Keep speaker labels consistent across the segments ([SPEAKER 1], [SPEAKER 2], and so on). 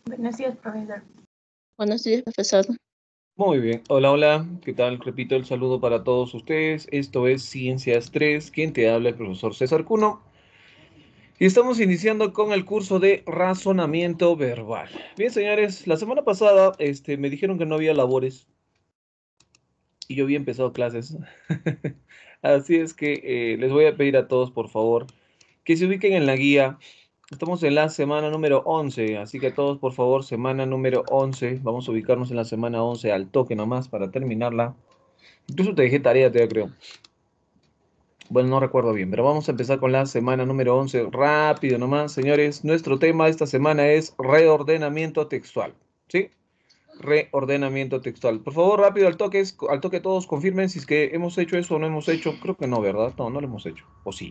[SPEAKER 1] Buenos días, profesor.
[SPEAKER 2] Buenos días, profesor.
[SPEAKER 3] Muy bien. Hola, hola. ¿Qué tal? Repito el saludo para todos ustedes. Esto es Ciencias 3. Quien te habla, el profesor César Cuno. Y estamos iniciando con el curso de razonamiento verbal. Bien, señores, la semana pasada me dijeron que no había labores y yo había empezado clases. Así es que les voy a pedir a todos, por favor, que se ubiquen en la guía. Estamos en la semana número 11, así que todos, por favor, semana número 11. Vamos a ubicarnos en la semana 11 al toque nomás para terminarla. Incluso te dejé tarea, te creo. Bueno, no recuerdo bien, pero vamos a empezar con la semana número 11. Rápido nomás, señores. Nuestro tema esta semana es reordenamiento textual. ¿Sí? Reordenamiento textual. Por favor, rápido, al toque todos confirmen si es que hemos hecho eso o no hemos hecho. Creo que no, ¿verdad? No, no lo hemos hecho. ¿O sí?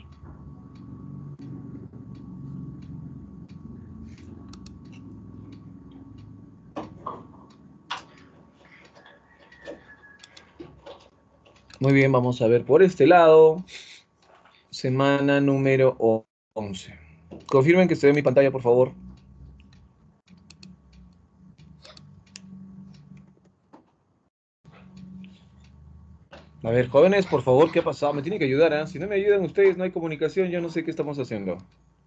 [SPEAKER 3] Muy bien, vamos a ver por este lado. Semana número 11. Confirmen que se ve mi pantalla, por favor. A ver, jóvenes, por favor, ¿qué ha pasado? Me tienen que ayudar, ¿eh? Si no me ayudan ustedes, no hay comunicación, yo no sé qué estamos haciendo.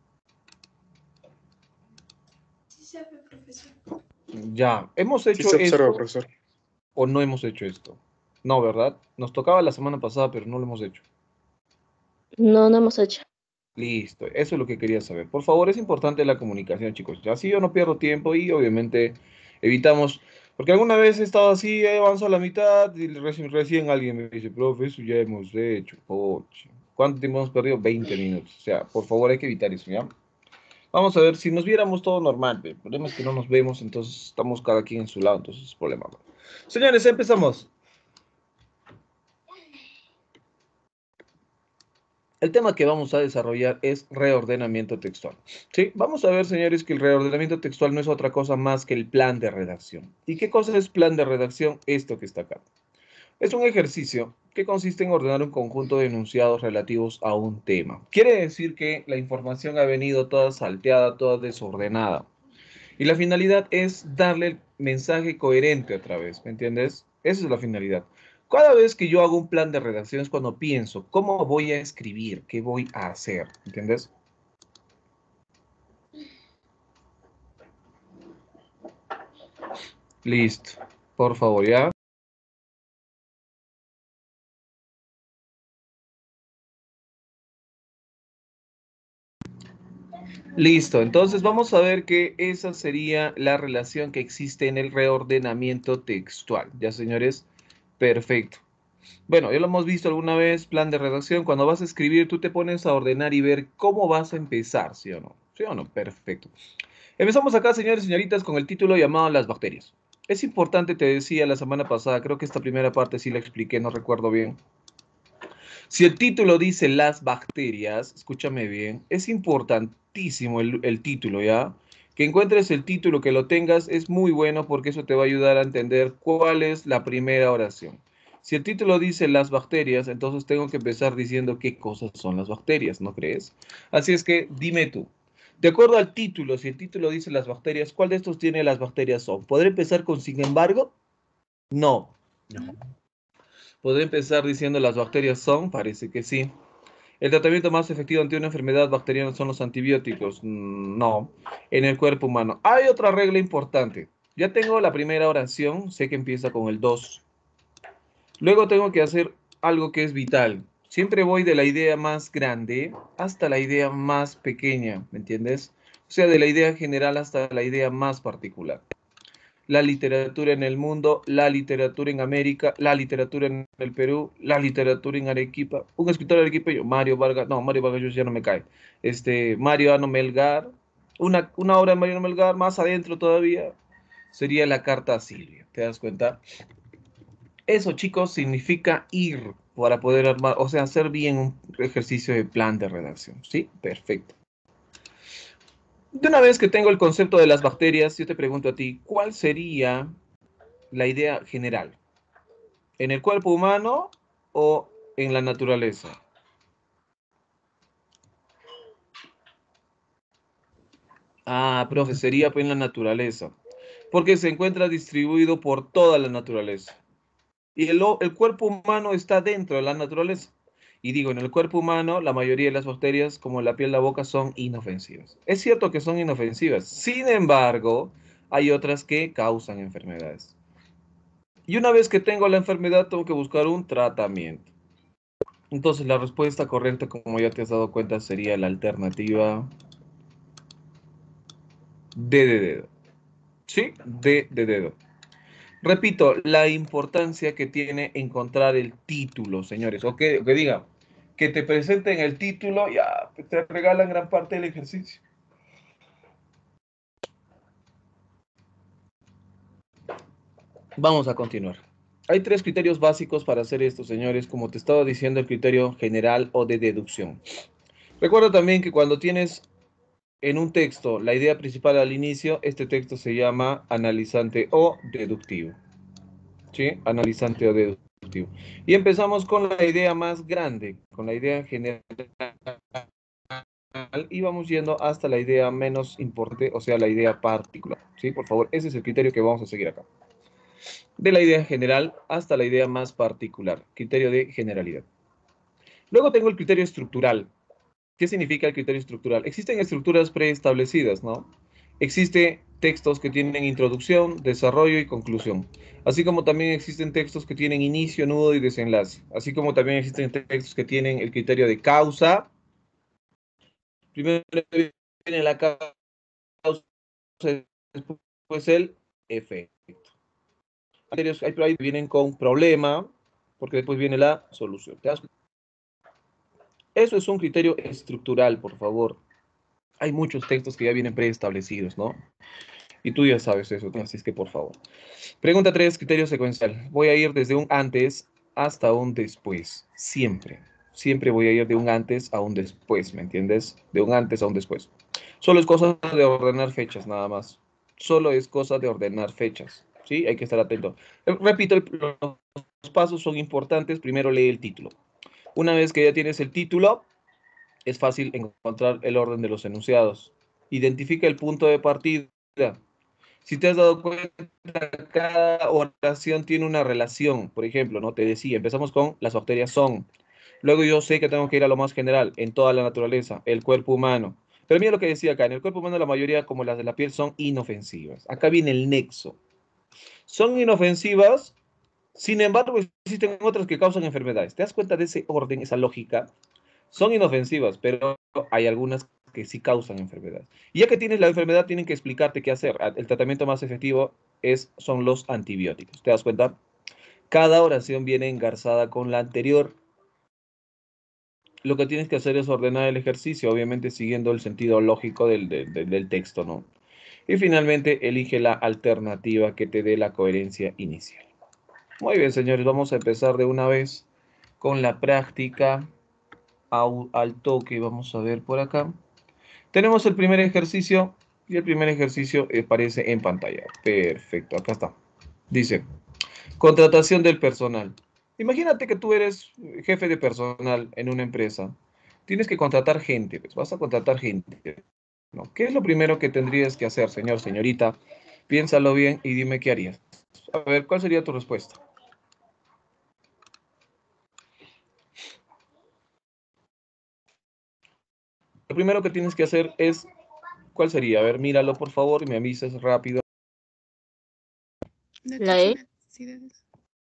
[SPEAKER 1] Sí sabe, profesor.
[SPEAKER 3] Ya, ¿hemos
[SPEAKER 4] Sí
[SPEAKER 3] hecho
[SPEAKER 4] se observa,
[SPEAKER 3] esto
[SPEAKER 4] profesor.
[SPEAKER 3] o no hemos hecho esto? No, ¿verdad? Nos tocaba la semana pasada, pero no lo hemos hecho.
[SPEAKER 2] No, no hemos hecho.
[SPEAKER 3] Listo, eso es lo que quería saber. Por favor, es importante la comunicación, chicos. Así yo no pierdo tiempo y obviamente evitamos, porque alguna vez he estado así, avanzo a la mitad y recién alguien me dice, profe, eso ya hemos hecho. Poche. ¿Cuánto tiempo hemos perdido? 20 minutos. O sea, por favor, hay que evitar eso, ¿ya? Vamos a ver, si nos viéramos todo normal, el problema es que no nos vemos, entonces estamos cada quien en su lado, entonces es problema. Señores, empezamos. El tema que vamos a desarrollar es reordenamiento textual. ¿Sí? Vamos a ver, señores, que el reordenamiento textual no es otra cosa más que el plan de redacción. ¿Y qué cosa es plan de redacción? Esto que está acá. Es un ejercicio que consiste en ordenar un conjunto de enunciados relativos a un tema. Quiere decir que la información ha venido toda salteada, toda desordenada. Y la finalidad es darle el mensaje coherente otra vez, ¿me entiendes? Esa es la finalidad. Cada vez que yo hago un plan de redacción es cuando pienso, ¿cómo voy a escribir? ¿Qué voy a hacer? ¿Entiendes? Listo. Por favor, ¿ya? Listo. Entonces vamos a ver que esa sería la relación que existe en el reordenamiento textual. ¿Ya, señores? Perfecto. Bueno, ya lo hemos visto alguna vez, plan de redacción. Cuando vas a escribir, tú te pones a ordenar y ver cómo vas a empezar, ¿sí o no? ¿Sí o no? Perfecto. Empezamos acá, señores y señoritas, con el título llamado Las bacterias. Es importante, te decía la semana pasada, creo que esta primera parte sí la expliqué, no recuerdo bien. Si el título dice las bacterias, escúchame bien, es importantísimo el título, ¿ya? Que encuentres el título, que lo tengas, es muy bueno porque eso te va a ayudar a entender cuál es la primera oración. Si el título dice las bacterias, entonces tengo que empezar diciendo qué cosas son las bacterias, ¿no crees? Así es que dime tú, de acuerdo al título, si el título dice las bacterias, ¿cuál de estos tiene las bacterias son? ¿Podré empezar con sin embargo? No.
[SPEAKER 4] No.
[SPEAKER 3] ¿Podré empezar diciendo las bacterias son? Parece que sí. ¿El tratamiento más efectivo ante una enfermedad bacteriana son los antibióticos? No, en el cuerpo humano. Hay otra regla importante. Ya tengo la primera oración, sé que empieza con el 2. Luego tengo que hacer algo que es vital. Siempre voy de la idea más grande hasta la idea más pequeña, ¿me entiendes? O sea, de la idea general hasta la idea más particular. La literatura en el mundo, la literatura en América, la literatura en el Perú, la literatura en Arequipa. Un escritor de Arequipa, yo, Mario Vargas, no, Mario Vargas ya no me cae. Mariano Melgar, una obra de Mariano Melgar, más adentro todavía, sería la carta a Silvia. ¿Te das cuenta? Eso, chicos, significa ir para poder armar, o sea, hacer bien un ejercicio de plan de redacción. ¿Sí? Perfecto. De una vez que tengo el concepto de las bacterias, yo te pregunto a ti, ¿cuál sería la idea general? ¿En el cuerpo humano o en la naturaleza? Ah, profe, sería pues en la naturaleza. Porque se encuentra distribuido por toda la naturaleza. Y el cuerpo humano está dentro de la naturaleza. Y digo, en el cuerpo humano, la mayoría de las bacterias, como la piel, la boca, son inofensivas. Es cierto que son inofensivas. Sin embargo, hay otras que causan enfermedades. Y una vez que tengo la enfermedad, tengo que buscar un tratamiento. Entonces, la respuesta correcta, como ya te has dado cuenta, sería la alternativa D de dedo. ¿Sí? D de dedo. Repito, la importancia que tiene encontrar el título, señores. O que diga, que te presenten el título, ya te regalan gran parte del ejercicio. Vamos a continuar. Hay tres criterios básicos para hacer esto, señores. Como te estaba diciendo, el criterio general o de deducción. Recuerda también que cuando tienes en un texto la idea principal al inicio, este texto se llama analizante o deductivo. ¿Sí? Analizante o deductivo. Y empezamos con la idea más grande, con la idea general, y vamos yendo hasta la idea menos importante, o sea, la idea particular. ¿Sí? Por favor, ese es el criterio que vamos a seguir acá. De la idea general hasta la idea más particular, criterio de generalidad. Luego tengo el criterio estructural. ¿Qué significa el criterio estructural? Existen estructuras preestablecidas, ¿no? Existen textos que tienen introducción, desarrollo y conclusión. Así como también existen textos que tienen inicio, nudo y desenlace. Así como también existen textos que tienen el criterio de causa. Primero viene la causa, después el efecto. Hay pero ahí vienen con problema, porque después viene la solución. Eso es un criterio estructural, por favor. Hay muchos textos que ya vienen preestablecidos, ¿no? Y tú ya sabes eso, así es que por favor. Pregunta 3, criterio secuencial. Voy a ir desde un antes hasta un después. Siempre. Siempre voy a ir de un antes a un después, ¿me entiendes? De un antes a un después. Solo es cosa de ordenar fechas, nada más. Solo es cosa de ordenar fechas. ¿Sí? Hay que estar atento. Repito, los pasos son importantes. Primero lee el título. Una vez que ya tienes el título, es fácil encontrar el orden de los enunciados. Identifica el punto de partida. Si te has dado cuenta, cada oración tiene una relación. Por ejemplo, ¿no? Te decía, empezamos con las bacterias son. Luego yo sé que tengo que ir a lo más general, en toda la naturaleza, el cuerpo humano. Pero mira lo que decía acá, en el cuerpo humano la mayoría, como las de la piel, son inofensivas. Acá viene el nexo. Son inofensivas, sin embargo, existen otras que causan enfermedades. ¿Te das cuenta de ese orden, esa lógica? Son inofensivas, pero hay algunas que sí causan enfermedad. Y ya que tienes la enfermedad, tienen que explicarte qué hacer. El tratamiento más efectivo son los antibióticos. ¿Te das cuenta? Cada oración viene engarzada con la anterior. Lo que tienes que hacer es ordenar el ejercicio, obviamente siguiendo el sentido lógico del texto, ¿no? Y finalmente, elige la alternativa que te dé la coherencia inicial. Muy bien, señores, vamos a empezar de una vez con la práctica al toque. Vamos a ver por acá. Tenemos el primer ejercicio y el primer ejercicio aparece en pantalla. Perfecto, acá está. Dice, contratación del personal. Imagínate que tú eres jefe de personal en una empresa. Tienes que contratar gente, pues vas a contratar gente, ¿no? ¿Qué es lo primero que tendrías que hacer, señor, señorita? Piénsalo bien y dime qué harías. A ver, ¿cuál sería tu respuesta? Lo primero que tienes que hacer es, ¿cuál sería? A ver, míralo por favor y me avisas rápido.
[SPEAKER 2] La E.
[SPEAKER 1] Necesidades.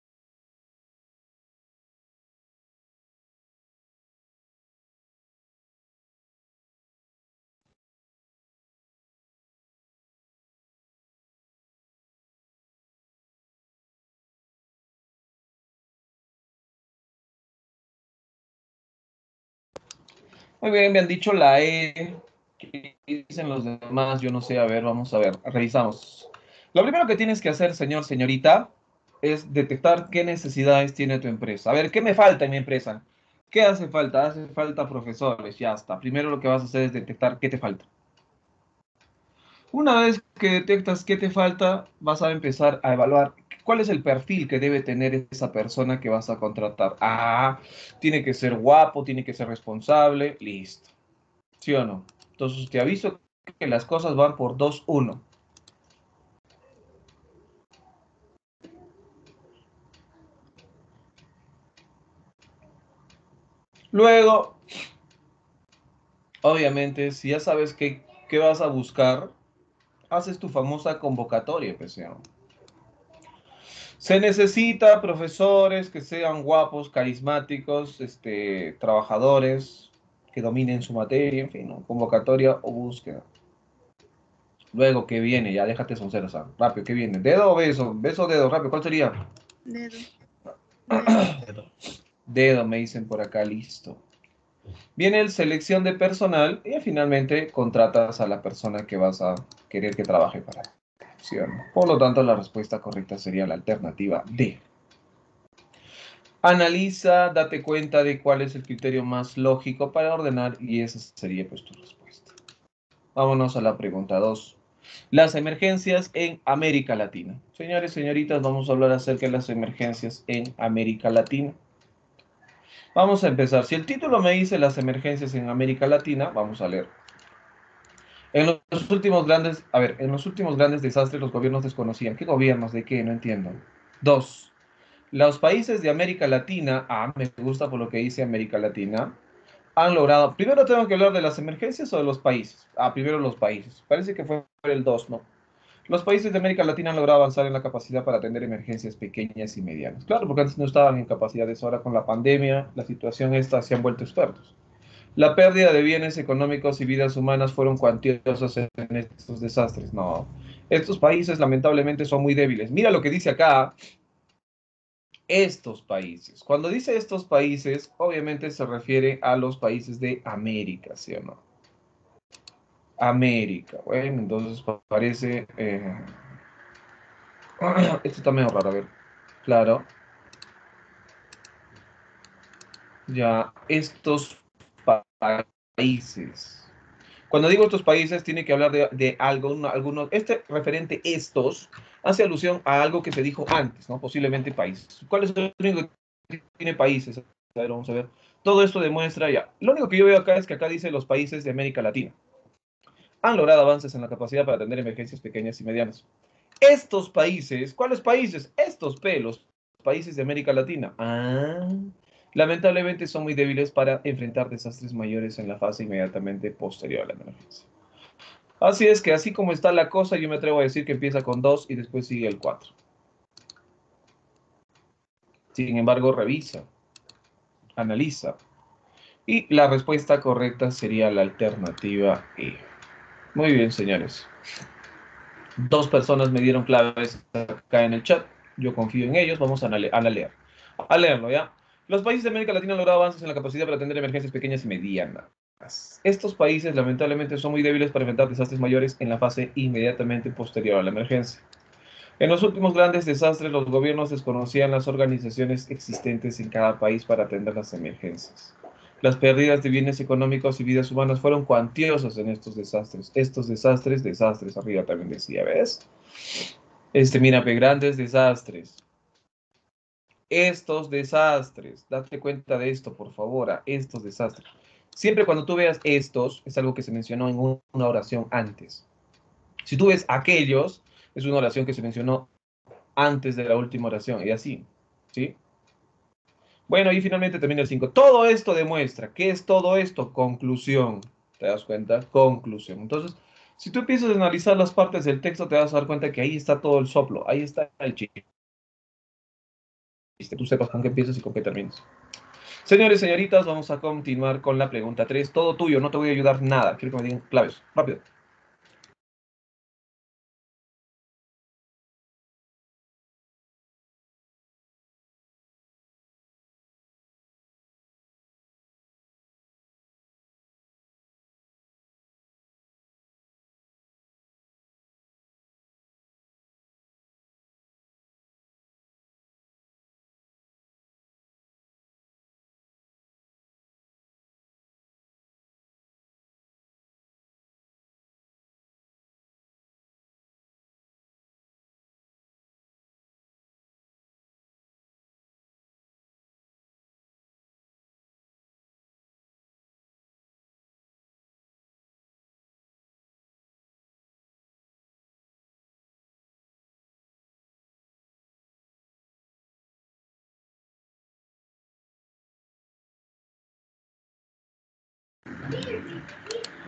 [SPEAKER 3] Muy bien, me han dicho la E. ¿Qué dicen los demás? Yo no sé, a ver, vamos a ver, revisamos. Lo primero que tienes que hacer, señor, señorita, es detectar qué necesidades tiene tu empresa. A ver, ¿qué me falta en mi empresa? ¿Qué hace falta? Hace falta profesores, ya está. Primero lo que vas a hacer es detectar qué te falta. Una vez que detectas qué te falta, vas a empezar a evaluar cuál es el perfil que debe tener esa persona que vas a contratar. Ah, tiene que ser guapo, tiene que ser responsable, listo. ¿Sí o no? Entonces te aviso que las cosas van por 2-1. Luego, obviamente, si ya sabes qué vas a buscar, haces tu famosa convocatoria, pues, ¿no? Se necesita profesores que sean guapos, carismáticos, trabajadores, que dominen su materia, en fin, ¿no? Convocatoria o búsqueda. Luego, ¿qué viene? Ya déjate sonceros, ¿sabes? Rápido, ¿qué viene? ¿Dedo o beso? ¿Beso o dedo? Rápido, ¿cuál sería?
[SPEAKER 1] Dedo. Dedo.
[SPEAKER 3] Dedo, me dicen por acá, listo. Viene el selección de personal y finalmente contratas a la persona que vas a querer que trabaje para ti, ¿sí o no? Por lo tanto, la respuesta correcta sería la alternativa D. Analiza, date cuenta de cuál es el criterio más lógico para ordenar y esa sería pues tu respuesta. Vámonos a la pregunta 2. Las emergencias en América Latina. Señores, señoritas, vamos a hablar acerca de las emergencias en América Latina. Vamos a empezar. Si el título me dice las emergencias en América Latina, vamos a leer. En los últimos grandes desastres los gobiernos desconocían. ¿Qué gobiernos? ¿De qué? No entiendo. 2. Los países de América Latina, me gusta por lo que dice América Latina, han logrado. Primero tengo que hablar de las emergencias o de los países. Primero los países. Parece que fue el 2, ¿no? Los países de América Latina han logrado avanzar en la capacidad para atender emergencias pequeñas y medianas. Claro, porque antes no estaban en capacidades. Ahora con la pandemia, la situación esta se han vuelto expertos. La pérdida de bienes económicos y vidas humanas fueron cuantiosas en estos desastres. No, estos países lamentablemente son muy débiles. Mira lo que dice acá, estos países. Cuando dice estos países, obviamente se refiere a los países de América, ¿sí o no? América. Bueno, entonces parece... esto está medio raro, a ver. Claro, ya, estos países. Cuando digo estos países, tiene que hablar de algo, algunos. Este referente estos hace alusión a algo que se dijo antes, ¿no? Posiblemente países. ¿Cuál es el único que tiene países? A ver, vamos a ver. Todo esto demuestra ya. Lo único que yo veo acá es que acá dice los países de América Latina. Han logrado avances en la capacidad para atender emergencias pequeñas y medianas. Estos países, ¿cuáles países? Estos pelos, países de América Latina. Lamentablemente son muy débiles para enfrentar desastres mayores en la fase inmediatamente posterior a la emergencia. Así es que así como está la cosa, yo me atrevo a decir que empieza con 2 y después sigue el 4. Sin embargo, revisa, analiza. Y la respuesta correcta sería la alternativa E. Muy bien, señores. 2 personas me dieron claves acá en el chat. Yo confío en ellos. Vamos a leer. A leerlo, ¿ya? Los países de América Latina han logrado avances en la capacidad para atender emergencias pequeñas y medianas. Estos países, lamentablemente, son muy débiles para enfrentar desastres mayores en la fase inmediatamente posterior a la emergencia. En los últimos grandes desastres, los gobiernos desconocían las organizaciones existentes en cada país para atender las emergencias. Las pérdidas de bienes económicos y vidas humanas fueron cuantiosas en estos desastres. Estos desastres, arriba también decía, ¿ves? Mira, grandes desastres. Estos desastres, date cuenta de esto, por favor, a estos desastres. Siempre cuando tú veas estos, es algo que se mencionó en una oración antes. Si tú ves aquellos, es una oración que se mencionó antes de la última oración, y así, ¿sí? Bueno, y finalmente termina el 5. Todo esto demuestra, ¿qué es todo esto? Conclusión, ¿te das cuenta? Conclusión. Entonces, si tú empiezas a analizar las partes del texto, te vas a dar cuenta que ahí está todo el soplo, ahí está el chiste. Tú sepas con qué empiezas y con qué terminas. Señores, señoritas, vamos a continuar con la pregunta 3. Todo tuyo, no te voy a ayudar nada. Quiero que me digan claves. Rápido.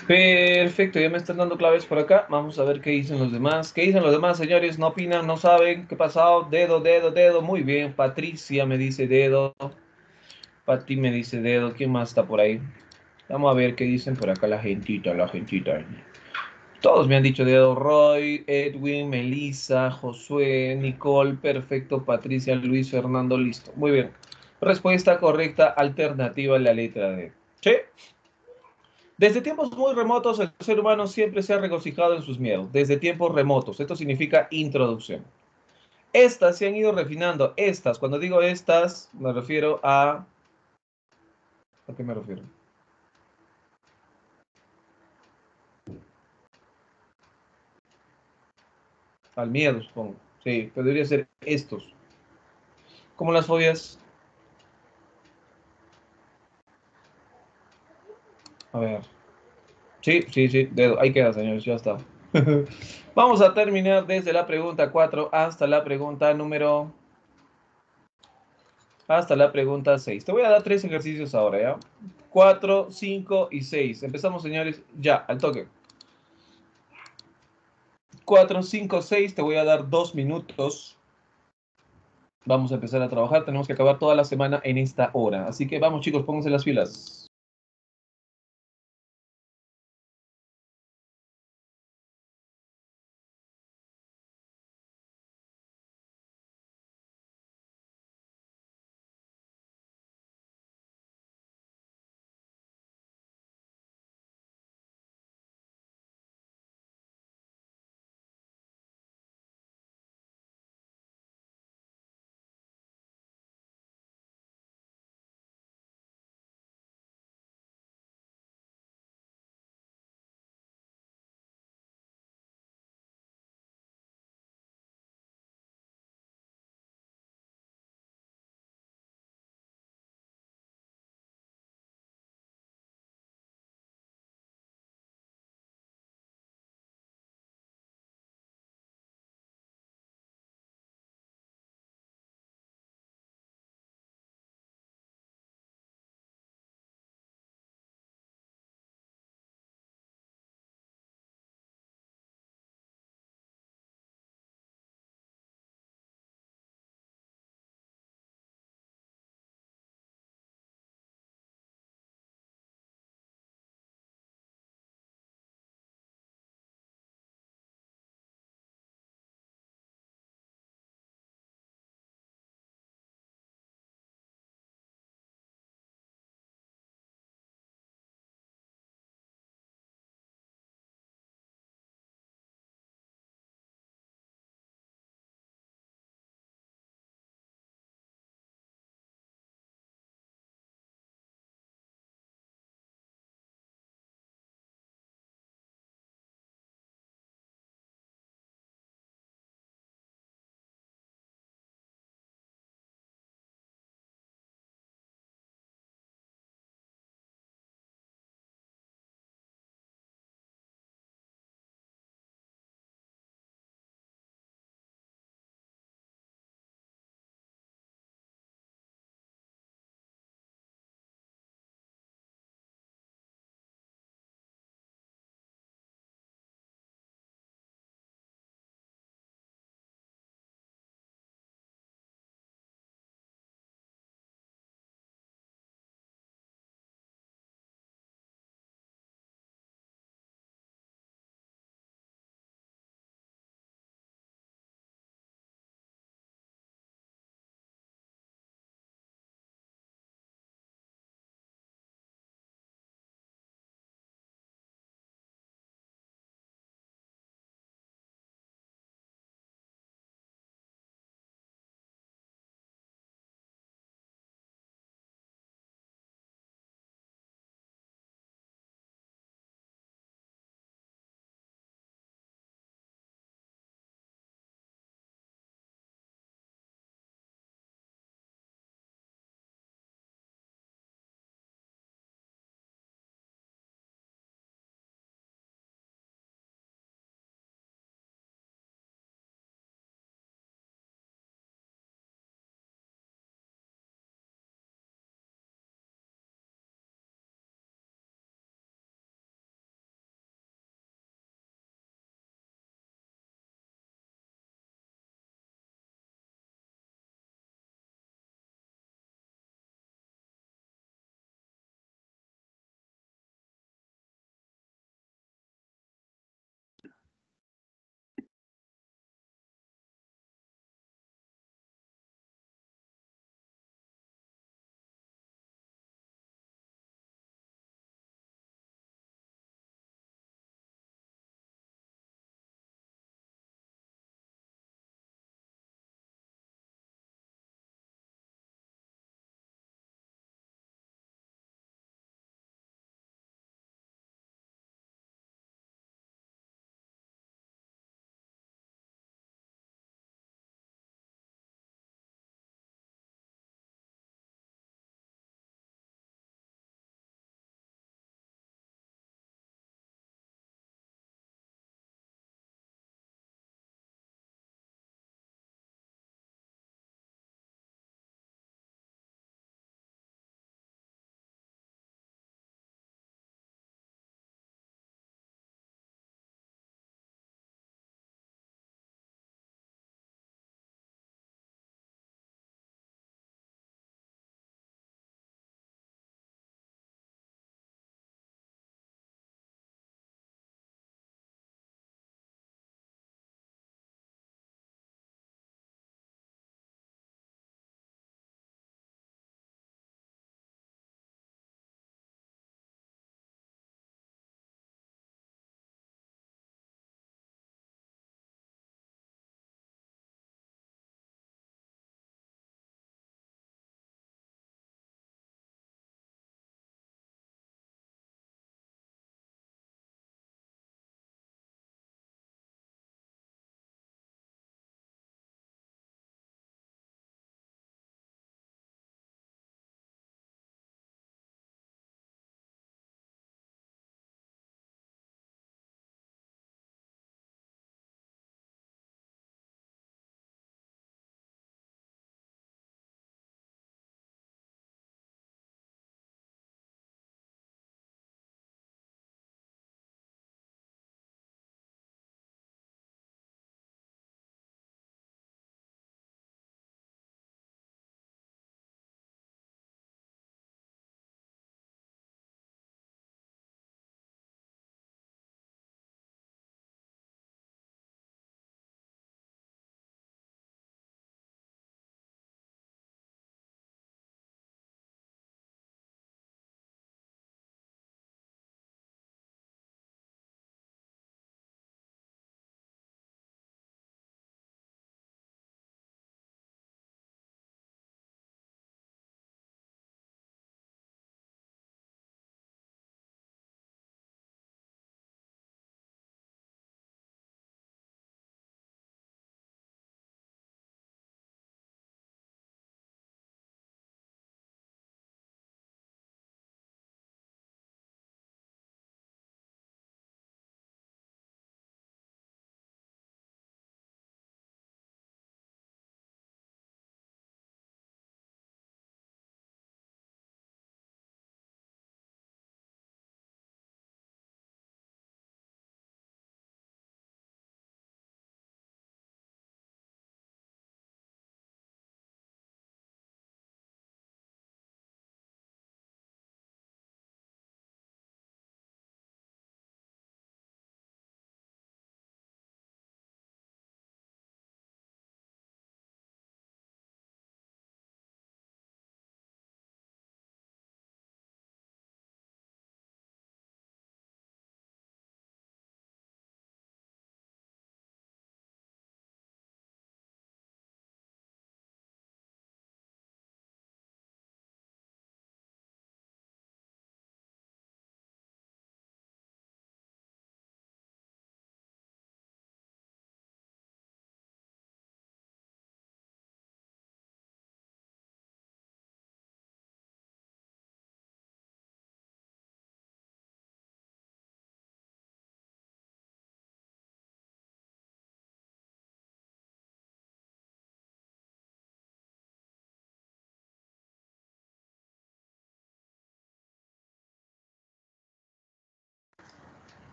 [SPEAKER 3] Perfecto, ya me están dando claves por acá. Vamos a ver qué dicen los demás. ¿Qué dicen los demás, señores? No opinan, no saben qué ha pasado. Dedo, dedo, dedo. Muy bien. Patricia me dice dedo. Pati me dice dedo. ¿Quién más está por ahí? Vamos a ver qué dicen por acá la gentita, la gentita. Todos me han dicho dedo. Roy, Edwin, Melissa, Josué, Nicole. Perfecto. Patricia, Luis, Fernando. Listo. Muy bien. Respuesta correcta, alternativa, la letra D. ¿Sí? Desde tiempos muy remotos, el ser humano siempre se ha regocijado en sus miedos. Desde tiempos remotos. Esto significa introducción. Estas se han ido refinando. Estas, cuando digo estas, me refiero a... ¿A qué me refiero? Al miedo, supongo. Sí, podría ser estos. Como las fobias. A ver. Sí, sí, sí. Dedo. Ahí queda, señores. Ya está. Vamos a terminar desde la pregunta 4 hasta la pregunta número... Hasta la pregunta 6. Te voy a dar tres ejercicios ahora, ¿ya? 4, 5 y 6. Empezamos, señores, ya, al toque. 4, 5, 6. Te voy a dar 2 minutos. Vamos a empezar a trabajar. Tenemos que acabar toda la semana en esta hora. Así que vamos, chicos, pónganse las filas.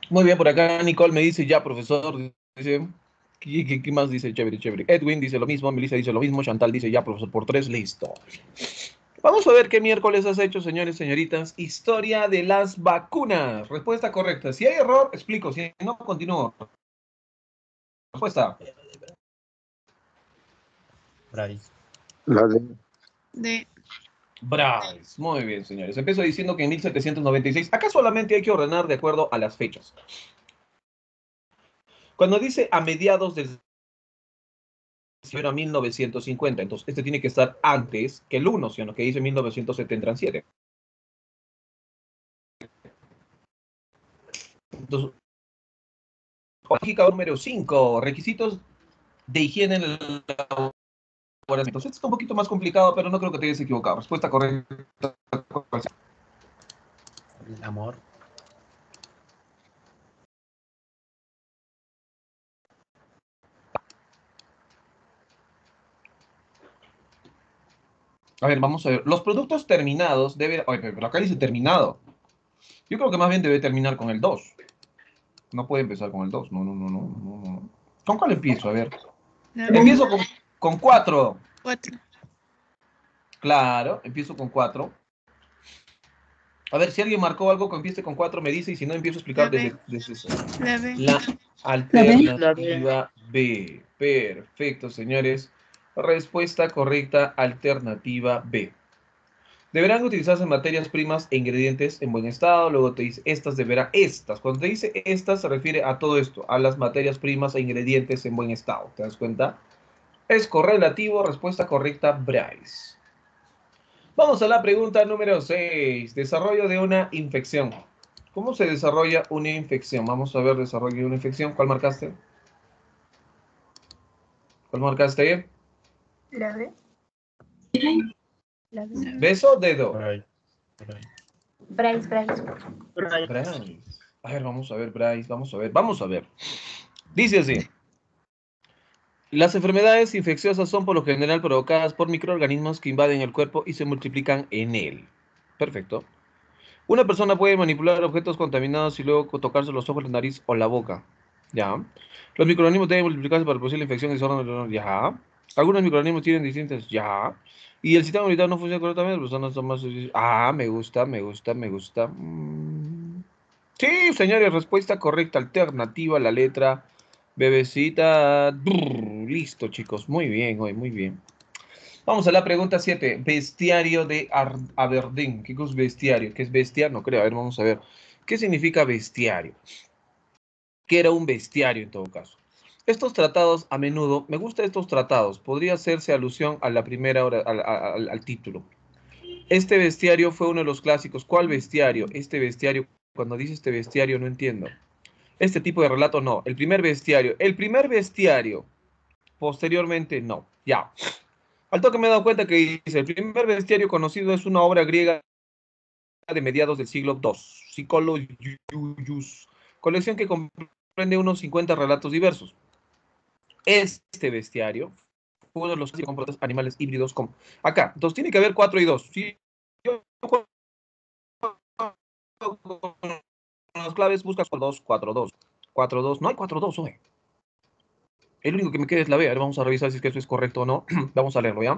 [SPEAKER 3] Muy bien, por acá Nicole me dice, ya, profesor, dice, ¿qué más dice? Chévere, chévere. Edwin dice lo mismo, Melissa dice lo mismo, Chantal dice, ya, profesor, por 3, listo. Vamos a ver qué miércoles has hecho, señores, señoritas. Historia de las vacunas. Respuesta correcta. Si hay error, explico. Si no, continúo. Respuesta.
[SPEAKER 4] Bryce.
[SPEAKER 5] La de
[SPEAKER 1] D.
[SPEAKER 3] Bryce. Muy bien, señores. Empiezo diciendo que en 1796, acá solamente hay que ordenar de acuerdo a las fechas. Cuando dice a mediados del siglo 1950, entonces este tiene que estar antes que el 1, sino que dice 1977. Entonces, lógica número 5, requisitos de higiene en el laboratorio. Entonces, esto es un poquito más complicado, pero no creo que te hayas equivocado. Respuesta correcta.
[SPEAKER 4] El amor.
[SPEAKER 3] A ver, vamos a ver. Los productos terminados deben... Oye, pero acá dice terminado. Yo creo que más bien debe terminar con el 2. No puede empezar con el 2. No, no, no, no, no, no. ¿Con cuál empiezo? A ver.
[SPEAKER 1] La B.
[SPEAKER 3] Empiezo con 4.
[SPEAKER 1] 4.
[SPEAKER 3] Claro, empiezo con 4. A ver, si alguien marcó algo que empiece con 4, me dice, y si no, empiezo a explicar
[SPEAKER 1] La B.
[SPEAKER 3] desde eso.
[SPEAKER 1] La B.
[SPEAKER 3] La alternativa B. Perfecto, señores. Respuesta correcta, alternativa B. Deberán utilizarse materias primas e ingredientes en buen estado. Luego te dice, estas. Cuando te dice estas, se refiere a todo esto, a las materias primas e ingredientes en buen estado. ¿Te das cuenta? Es correlativo, respuesta correcta, Bryce. Vamos a la pregunta número 6. Desarrollo de una infección. ¿Cómo se desarrolla una infección? Vamos a ver, desarrollo de una infección. ¿Cuál marcaste? ¿Cuál marcaste?
[SPEAKER 6] La B.
[SPEAKER 1] La B.
[SPEAKER 3] ¿Beso o dedo?
[SPEAKER 4] Bryce.
[SPEAKER 6] Bryce, Bryce.
[SPEAKER 3] Bryce. A ver, vamos a ver, Bryce. Vamos a ver. Dice así. Las enfermedades infecciosas son por lo general provocadas por microorganismos que invaden el cuerpo y se multiplican en él. Perfecto. Una persona puede manipular objetos contaminados y luego tocarse los ojos, la nariz o la boca. Ya. Los microorganismos deben multiplicarse para producir la infección y desorden. Ya. Algunos microorganismos tienen distintas. Ya. Y el sistema inmunitario no funciona correctamente. Las personas son más. Ah, me gusta, me gusta, me gusta. Sí, señores, respuesta correcta. Alternativa, la letra. Bebecita. Listo, chicos. Muy bien, hoy, muy bien. Vamos a la pregunta 7. Bestiario de Aberdeen. ¿Qué es bestiario? ¿Qué es bestia? No creo. A ver, vamos a ver. ¿Qué significa bestiario? ¿Qué era un bestiario en todo caso? Estos tratados a menudo, me gustan estos tratados, podría hacerse alusión a la primera hora, al título. Este bestiario fue uno de los clásicos. ¿Cuál bestiario? Este bestiario, cuando dice este bestiario no entiendo. Este tipo de relato no. El primer bestiario. Posteriormente no. Ya. Al toque me he dado cuenta que dice, el primer bestiario conocido es una obra griega de mediados del siglo II, Psicologius, colección que comprende unos 50 relatos diversos. Este bestiario fue uno de los animales híbridos con... Acá, entonces tiene que haber 4 y 2. Si yo juego con las claves, buscas 2, 4, 2. 4, 2, no hay 4, 2, oye. El único que me queda es la B. A ver, vamos a revisar si es que eso es correcto o no. Vamos a leerlo, ¿ya?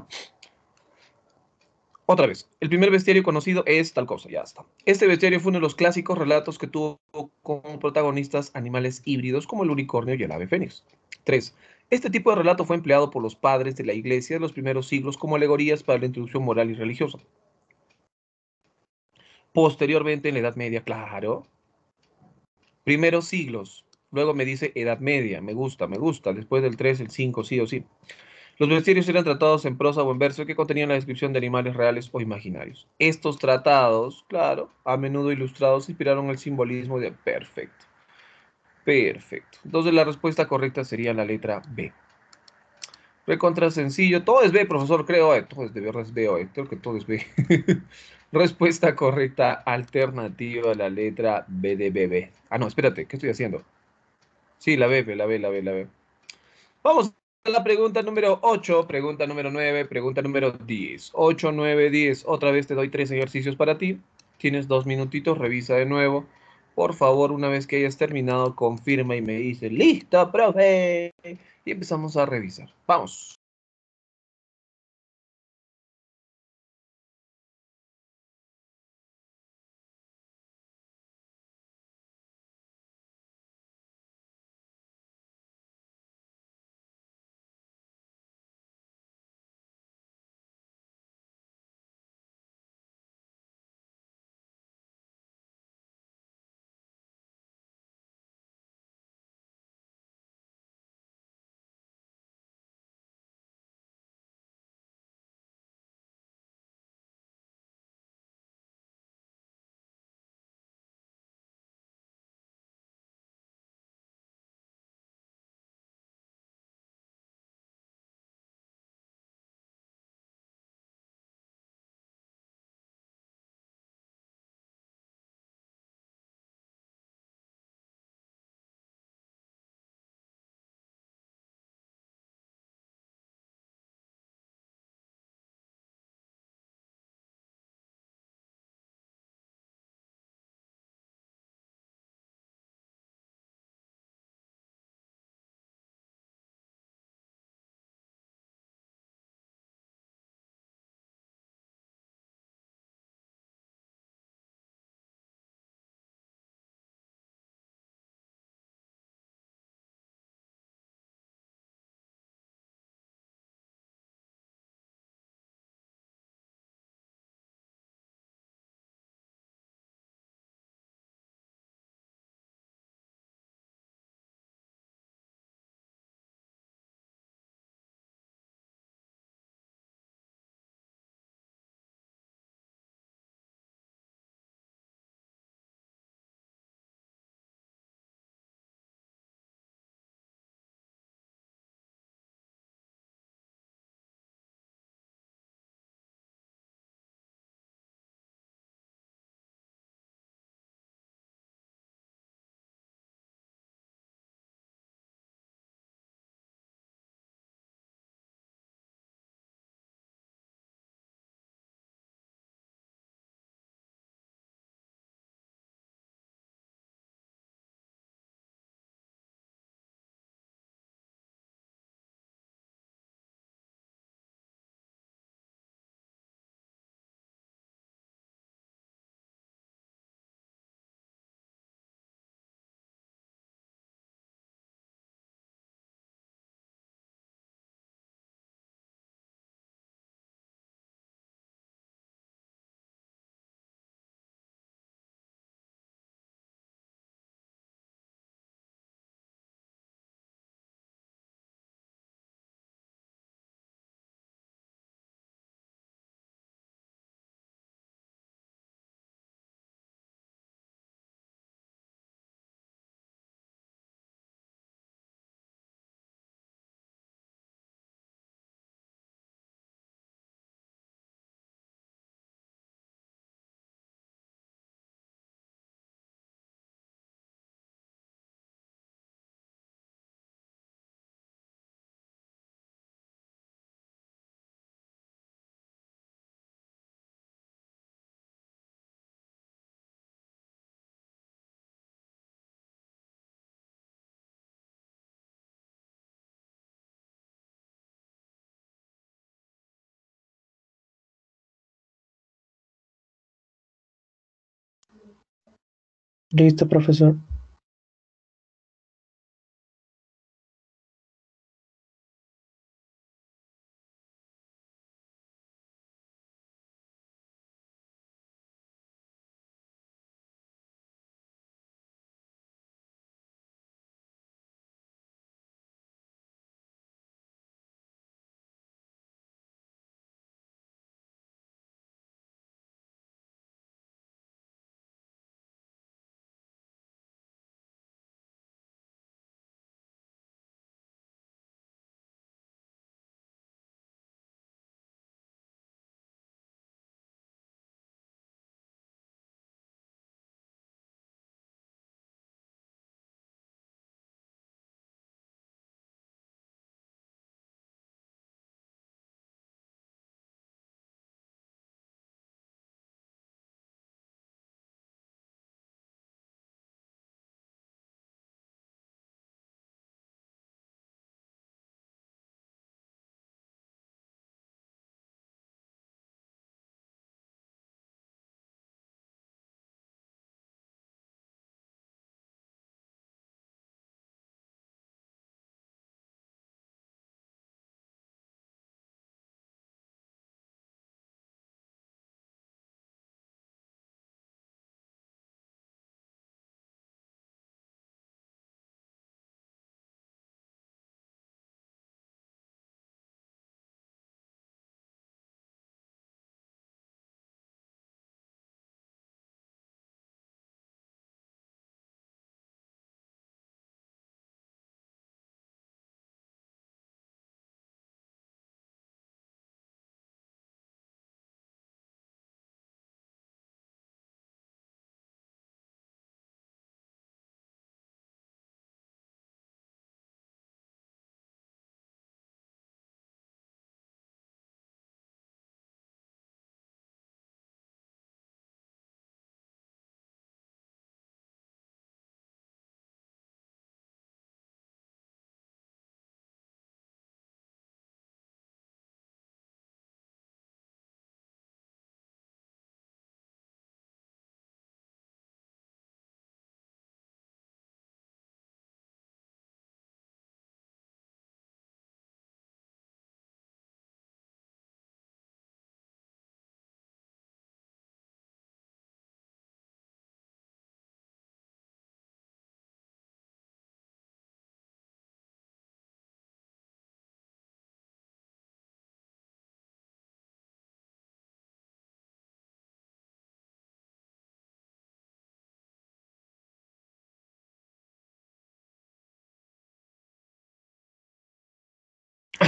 [SPEAKER 3] Otra vez, el primer bestiario conocido es tal cosa, ya está. Este bestiario fue uno de los clásicos relatos que tuvo como protagonistas animales híbridos como el unicornio y el ave fénix. 3. Este tipo de relato fue empleado por los padres de la iglesia en los primeros siglos como alegorías para la introducción moral y religiosa. Posteriormente, en la Edad Media, claro. Primeros siglos. Luego me dice Edad Media, me gusta. Después del 3, el 5, sí o sí. Los bestiarios eran tratados en prosa o en verso que contenían la descripción de animales reales o imaginarios. Estos tratados, claro, a menudo ilustrados, inspiraron el simbolismo de perfecto. Perfecto. Entonces la respuesta correcta sería la letra B. Recontra sencillo. Todo es B, profesor, creo. Todo es de verdad es B hoy. Creo que todo es B. Respuesta correcta, alternativa, la letra B de bebé. Ah, no, espérate, ¿qué estoy haciendo? Sí, la B. Vamos a la pregunta número 8, pregunta número 9, pregunta número 10. 8, 9, 10. Otra vez te doy 3 ejercicios para ti. Tienes 2 minutitos, revisa de nuevo. Por favor, una vez que hayas terminado, confirma y me dice, listo, profe. Y empezamos a revisar. Vamos.
[SPEAKER 5] Listo, profesor.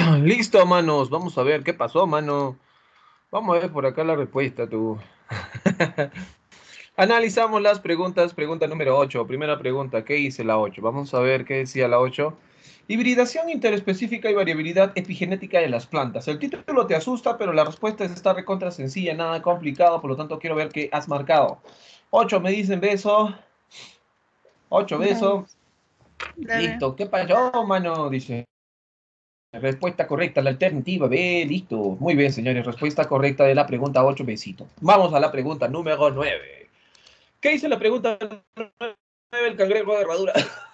[SPEAKER 3] Listo, manos. Vamos a ver qué pasó, mano. Vamos a ver por acá la respuesta, tú. Analizamos las preguntas. Pregunta número 8. Primera pregunta, ¿qué hice la 8? Vamos a ver qué decía la 8. Hibridación interespecífica y variabilidad epigenética de las plantas. El título te asusta, pero la respuesta está recontra sencilla, nada complicado, por lo tanto quiero ver qué has marcado. 8 me dicen beso. 8 beso.
[SPEAKER 1] La B.
[SPEAKER 3] Listo. ¿Qué pasó, mano? Dice. Respuesta correcta, la alternativa B, listo. Muy bien, señores. Respuesta correcta de la pregunta 8, besito. Vamos a la pregunta número 9. ¿Qué dice la pregunta 9? El cangrejo de herradura.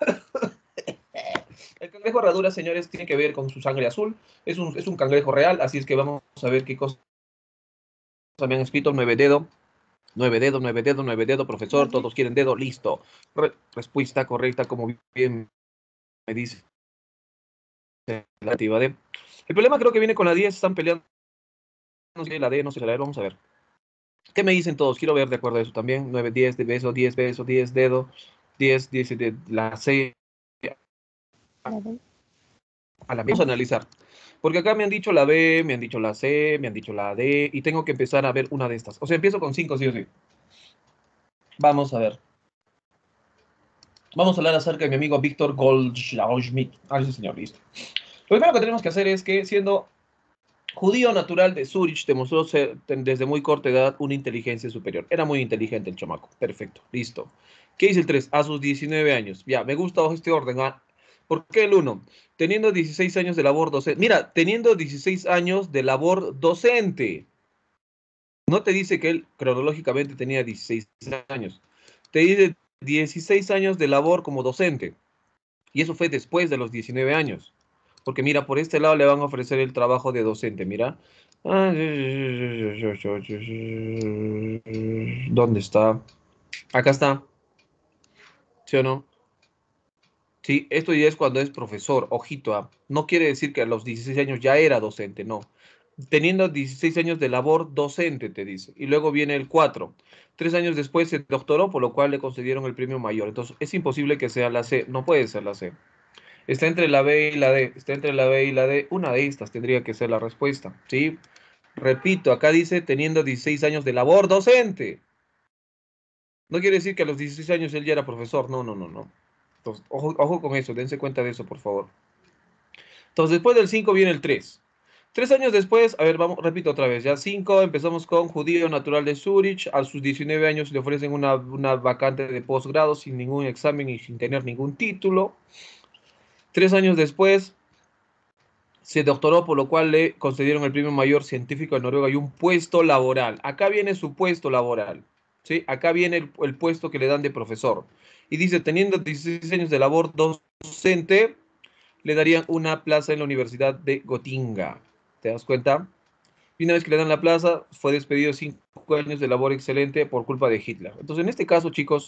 [SPEAKER 3] El cangrejo de herradura, señores, tiene que ver con su sangre azul. Es un cangrejo real, así es que vamos a ver qué cosas me han escrito. 9 dedo. 9 dedo, 9 dedo, 9 dedo, profesor. Todos quieren dedo, listo. Respuesta correcta, como bien me dice. La alternativa D. El problema creo que viene con la 10. Están peleando. No sé, la D, no sé la D. Vamos a ver. ¿Qué me dicen todos? Quiero ver de acuerdo a eso también. 9, 10 de beso, 10 beso, 10 dedo, 10, 10 de la C. A la B. Vamos a analizar. Porque acá me han dicho la B, me han dicho la C, me han dicho la D, y tengo que empezar a ver una de estas. O sea, empiezo con 5, sí o sí. Vamos a ver. Vamos a hablar acerca de mi amigo Víctor Goldschmidt. Ah, sí, señor, listo. Lo primero que tenemos que hacer es que, siendo judío natural de Zurich, demostró ser, desde muy corta edad una inteligencia superior. Era muy inteligente el chamaco. Perfecto, listo. ¿Qué dice el 3? A sus 19 años. Ya, me gusta este orden. ¿Ah? ¿Por qué el 1? Teniendo 16 años de labor docente. Mira, teniendo 16 años de labor docente. No te dice que él cronológicamente tenía 16 años. Te dice 16 años de labor como docente. Y eso fue después de los 19 años. Porque mira, por este lado le van a ofrecer el trabajo de docente, mira. ¿Dónde está? Acá está. ¿Sí o no? Sí, esto ya es cuando es profesor, ojito, no quiere decir que a los 16 años ya era docente, no. Teniendo 16 años de labor docente, te dice. Y luego viene el 4. 3 años después se doctoró, por lo cual le concedieron el premio mayor. Entonces, es imposible que sea la C, no puede ser la C. Está entre la B y la D, está entre la B y la D. Una de estas tendría que ser la respuesta, ¿sí? Repito, acá dice teniendo 16 años de labor docente. No quiere decir que a los 16 años él ya era profesor, no, no, no, no. Entonces, ojo con eso, dense cuenta de eso, por favor. Entonces, después del 5 viene el 3. 3 años después, a ver, vamos, repito otra vez, ya 5, empezamos con judío natural de Zurich, a sus 19 años le ofrecen una vacante de posgrado sin ningún examen y sin tener ningún título. 3 años después, se doctoró, por lo cual le concedieron el premio mayor científico de Noruega y un puesto laboral. Acá viene su puesto laboral, ¿sí? Acá viene el puesto que le dan de profesor. Y dice, teniendo 16 años de labor docente, le darían una plaza en la Universidad de Gotinga. ¿Te das cuenta? Y una vez que le dan la plaza, fue despedido 5 años de labor excelente por culpa de Hitler. Entonces, en este caso, chicos,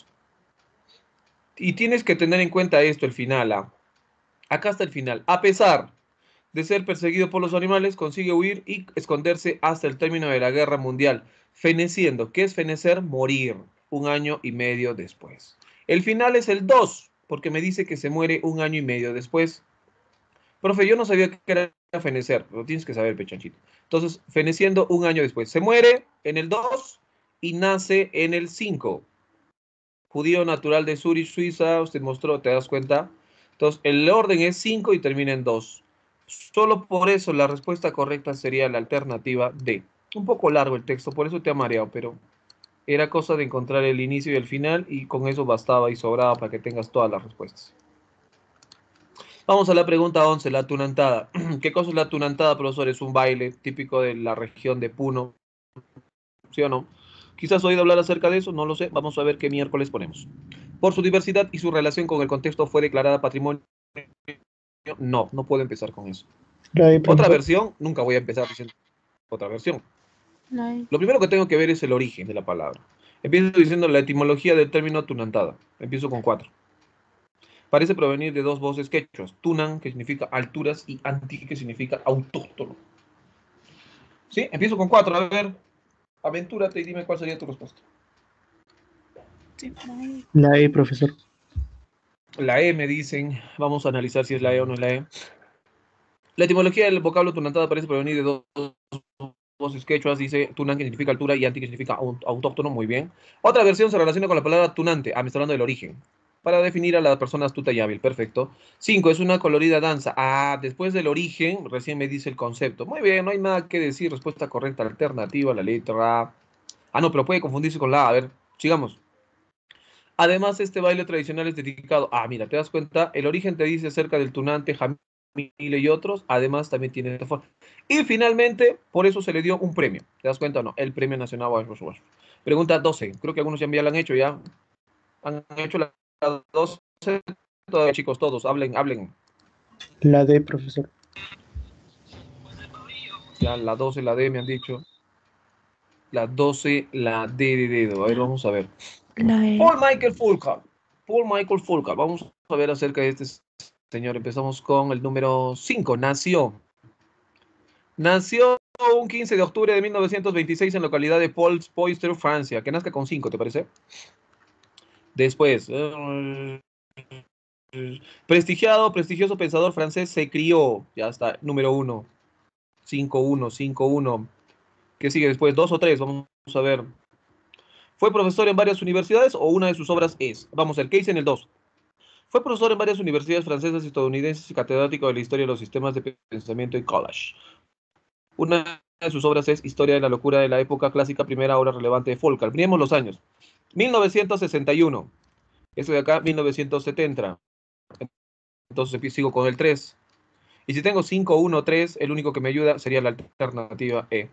[SPEAKER 3] y tienes que tener en cuenta esto, el final. Acá está el final. A pesar de ser perseguido por los animales, consigue huir y esconderse hasta el término de la guerra mundial, feneciendo. ¿Qué es fenecer? Morir 1 año y medio después. El final es el 2, porque me dice que se muere 1 año y medio después. Profe, yo no sabía que era fenecer, lo tienes que saber, pechanchito. Entonces, feneciendo 1 año después. Se muere en el 2 y nace en el 5. Judío natural de Zurich, Suiza, usted mostró, ¿te das cuenta? Entonces, el orden es 5 y termina en 2. Solo por eso la respuesta correcta sería la alternativa D. Un poco largo el texto, por eso te ha mareado, pero era cosa de encontrar el inicio y el final y con eso bastaba y sobraba para que tengas todas las respuestas. Vamos a la pregunta 11, la tunantada. ¿Qué cosa es la tunantada, profesor? Es un baile típico de la región de Puno, ¿sí o no? Quizás oído hablar acerca de eso, no lo sé. Vamos a ver qué miércoles ponemos. Por su diversidad y su relación con el contexto fue declarada patrimonio. No, no puedo empezar con eso.
[SPEAKER 5] La I,
[SPEAKER 3] Otra
[SPEAKER 5] profesor.
[SPEAKER 3] versión, nunca voy a empezar diciendo otra versión.
[SPEAKER 1] La I.
[SPEAKER 3] Lo primero que tengo que ver es el origen de la palabra. Empiezo diciendo la etimología del término tunantada. Empiezo con 4. Parece provenir de dos voces quechuas, tunan, que significa alturas, y anti, que significa autóctono. ¿Sí? Empiezo con 4. A ver, aventúrate y dime cuál sería tu respuesta.
[SPEAKER 1] Sí, la I.
[SPEAKER 5] La I, profesor.
[SPEAKER 3] La E me dicen, vamos a analizar si es la E o no es la E. La etimología del vocablo tunantada parece provenir de dos voces quechuas, dice tunan que significa altura y anti que significa autóctono, muy bien. Otra versión se relaciona con la palabra tunante, me está hablando del origen, para definir a la persona astuta y hábil, perfecto. 5, es una colorida danza. Después del origen, recién me dice el concepto. Muy bien, no hay nada que decir, respuesta correcta, alternativa, la letra A. No, pero puede confundirse con la A, a ver, sigamos. Además, este baile tradicional es dedicado. Mira, te das cuenta, el origen te dice acerca del tunante, Jamile y otros. Además, también tiene esta forma. Y finalmente, por eso se le dio un premio. ¿Te das cuenta o no? El Premio Nacional Wash Wash. Pregunta 12. Creo que algunos ya la han hecho ya. Han hecho la 12. Todavía, chicos, todos, hablen, hablen.
[SPEAKER 5] La D, profesor.
[SPEAKER 3] Ya, la 12, la D me han dicho. La 12, la D de dedo. A ver, vamos a ver.
[SPEAKER 1] La E.
[SPEAKER 3] Paul Michael Fulcar. Paul Michael Fulcar. Vamos a ver acerca de este señor. Empezamos con el número 5. Nació un 15 de octubre de 1926 en la localidad de Poitiers, Francia. Que nazca con 5, ¿te parece? Después, prestigioso pensador francés, se crió. Ya está, número 1. 5-1, 5-1. ¿Qué sigue después? 2 o 3, vamos a ver. Fue profesor en varias universidades o una de sus obras es. Vamos, el case en el 2. Fue profesor en varias universidades francesas y estadounidenses y catedrático de la historia de los sistemas de pensamiento y college. Una de sus obras es Historia de la locura de la época clásica, primera obra relevante de Fulcar. Miremos los años. 1961. Este de acá, 1970. Entonces sigo con el 3. Y si tengo 5, 1, 3, el único que me ayuda sería la alternativa E.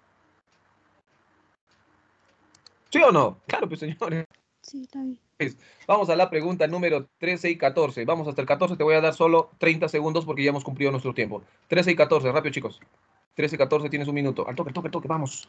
[SPEAKER 3] ¿Sí o no? Claro, pues señores.
[SPEAKER 1] Sí, está bien.
[SPEAKER 3] Vamos a la pregunta número 13 y 14. Vamos hasta el 14, te voy a dar solo 30 segundos porque ya hemos cumplido nuestro tiempo. 13 y 14, rápido chicos. 13 y 14, tienes un minuto. Al toque, al toque, al toque, vamos.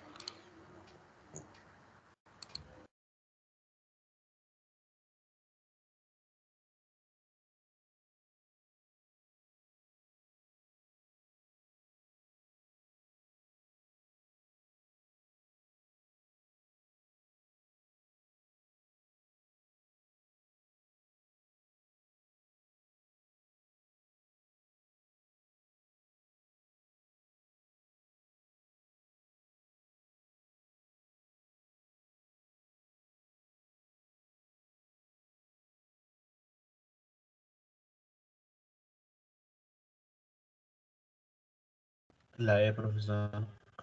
[SPEAKER 4] La E, profesor.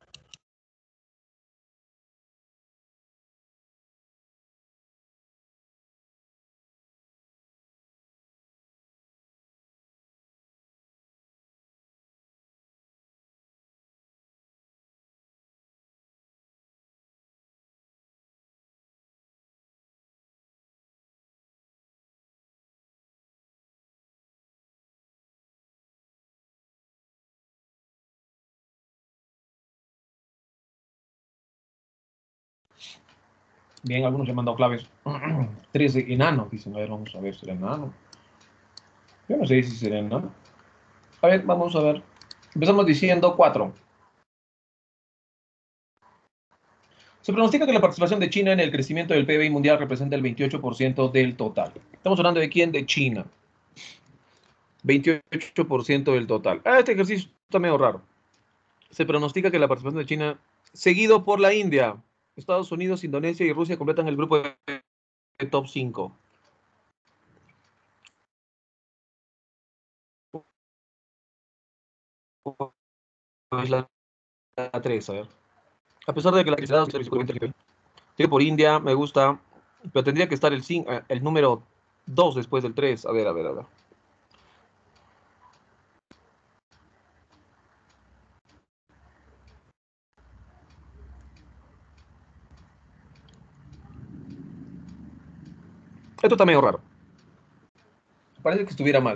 [SPEAKER 3] Bien, algunos ya me han dado claves. 13, enano, dicen. A ver, vamos a ver, ¿será enano? Yo no sé si será enano. A ver, vamos a ver. Empezamos diciendo 4. Se pronostica que la participación de China en el crecimiento del PBI mundial representa el 28% del total. Estamos hablando de quién? De China. 28% del total. Este ejercicio está medio raro. Se pronostica que la participación de China, seguido por la India, Estados Unidos, Indonesia y Rusia, completan el grupo de top 5. Es la 3, a ver. A pesar de que la crisis por India me gusta, pero tendría que estar el número 2 después del 3. A ver, a ver, a ver. Esto está medio raro. Parece que estuviera mal.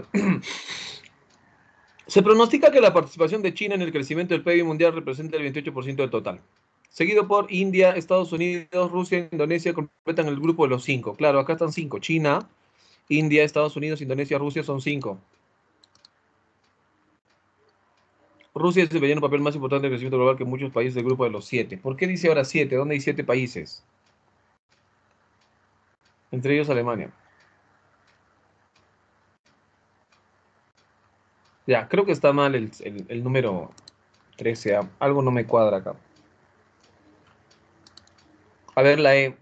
[SPEAKER 3] Se pronostica que la participación de China en el crecimiento del PIB mundial representa el 28% del total. Seguido por India, Estados Unidos, Rusia e Indonesia completan el grupo de los 5. Claro, acá están 5. China, India, Estados Unidos, Indonesia, Rusia son 5. Rusia desempeña un papel más importante en el crecimiento global que muchos países del grupo de los 7. ¿Por qué dice ahora 7? ¿Dónde hay 7 países? Entre ellos Alemania. Ya, creo que está mal el número 13. Algo no me cuadra acá. A ver, la E.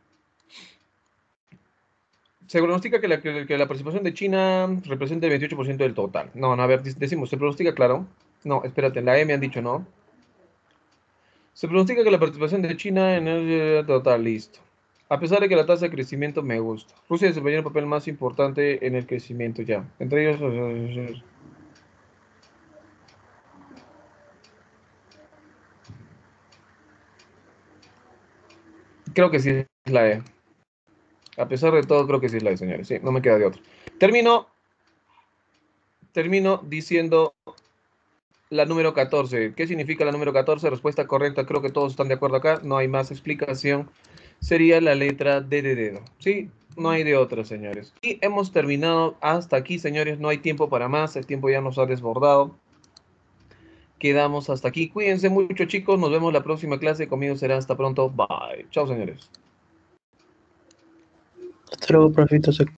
[SPEAKER 3] Se pronostica que la participación de China represente el 28% del total. No, a ver, decimos, ¿se pronostica claro? No, espérate, la E me han dicho no. Se pronostica que la participación de China en el total, listo. A pesar de que la tasa de crecimiento me gusta. Rusia desempeña el papel más importante en el crecimiento ya. Entre ellos... Creo que sí es la E. A pesar de todo, creo que sí es la E, señores. Sí, no me queda de otro. Termino diciendo la número 14. ¿Qué significa la número 14? Respuesta correcta, creo que todos están de acuerdo acá. No hay más explicación. Sería la letra D de dedo. Sí, no hay de otra, señores. Y hemos terminado hasta aquí, señores. No hay tiempo para más. El tiempo ya nos ha desbordado. Quedamos hasta aquí. Cuídense mucho, chicos. Nos vemos la próxima clase. Conmigo será hasta pronto. Bye. Chao, señores.
[SPEAKER 5] Hasta luego, profito.